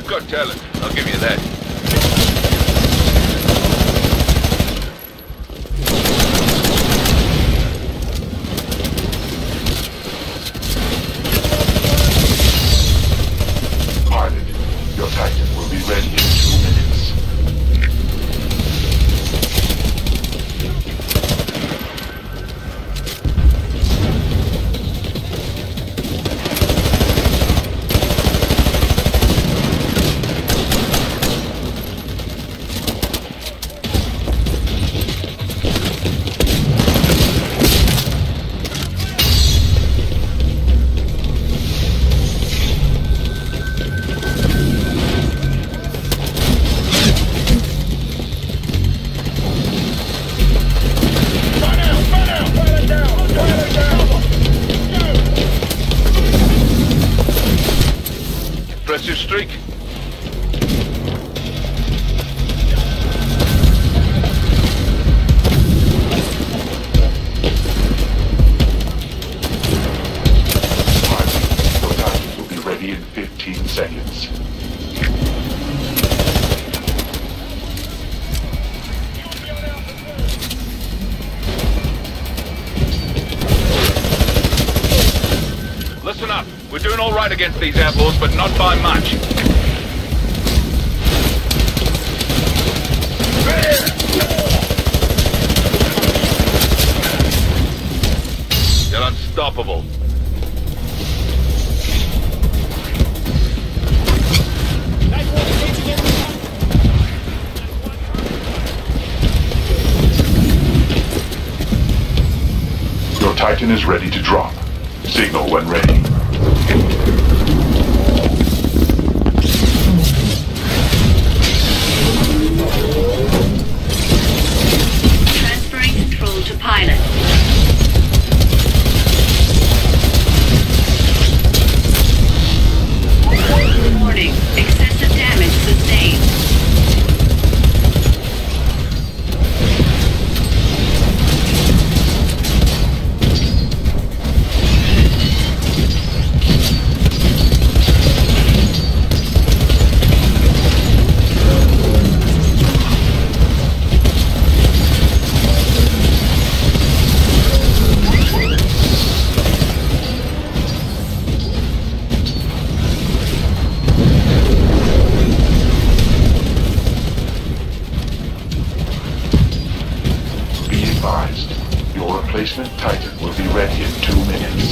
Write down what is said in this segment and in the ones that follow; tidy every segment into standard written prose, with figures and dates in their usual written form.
got talent, I'll give you that. Pilot, your Titan will be ready in 2 minutes. Impressive streak. Your Titan will be ready in 15 seconds. Listen up. We're doing all right against these outlaws, but not by much. They're unstoppable. Your Titan is ready to drop. Signal when ready. Transferring control to pilot. Warning, excessive damage sustained. Your replacement Titan will be ready in 2 minutes.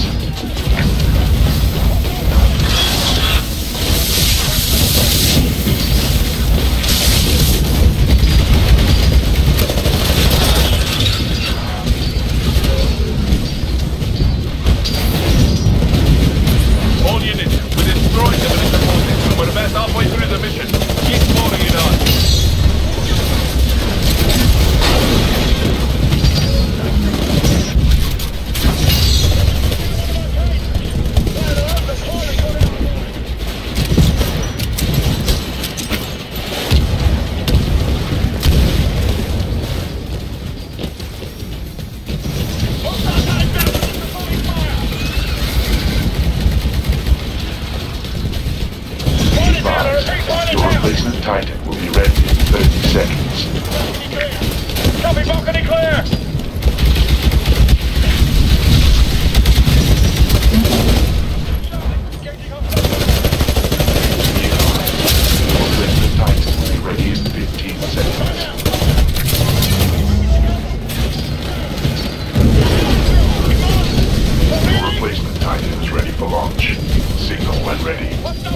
All units, we're destroying them in the forces. We're about halfway through the mission. Keep holding it on. Your replacement Titan will be ready in 30 seconds. Copy, balcony clear! Your replacement Titan will be ready in 15 seconds. Your replacement Titan is ready for launch. Signal when ready.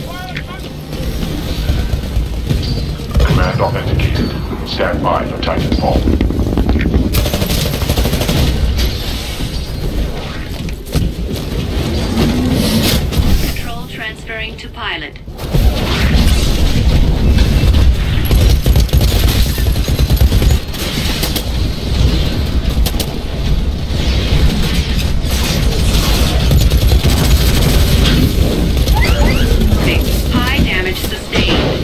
Command authenticated. Stand by for Titanfall. Control transferring to pilot. High damage sustained.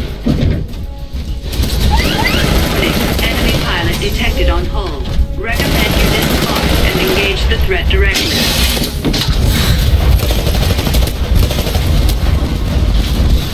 Enemy pilot detected on hold. Recommend you disembark and engage the threat directly.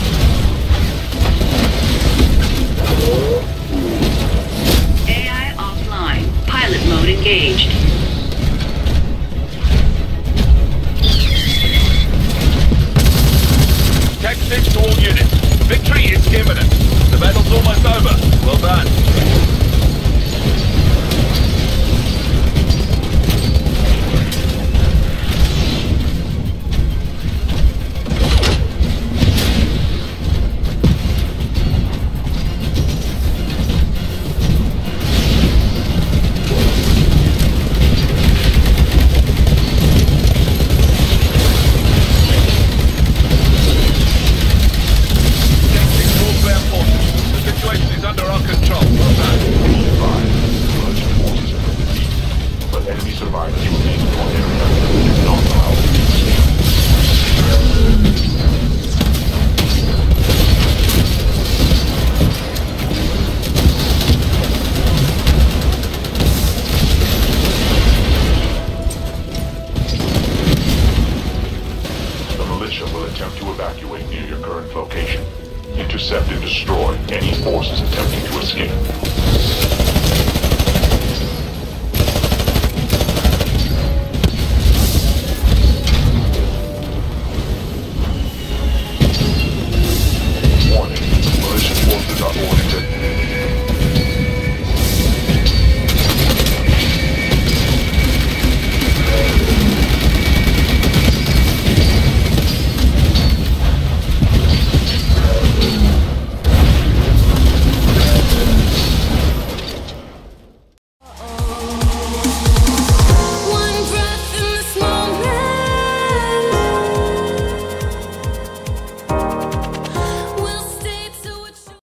intercept and destroy any forces attempting to escape.